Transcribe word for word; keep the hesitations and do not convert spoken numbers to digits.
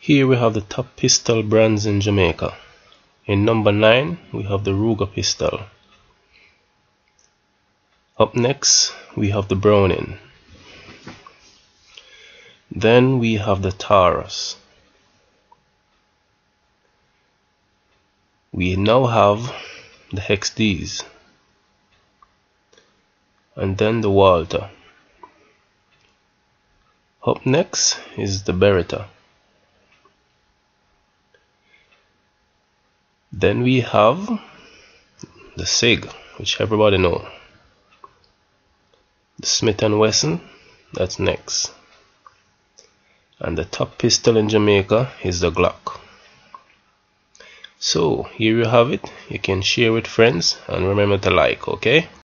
Here we have the top pistol brands in Jamaica. In number nine we have the Ruger pistol. Up next we have the Browning. Then we have the Taurus. We now have the X Ds, and then the Walter. Up next is the Beretta. Then we have the Sig, which everybody know. The Smith and Wesson, that's next. And the top pistol in Jamaica is the Glock. So here you have it. You can share with friends and remember to like, okay?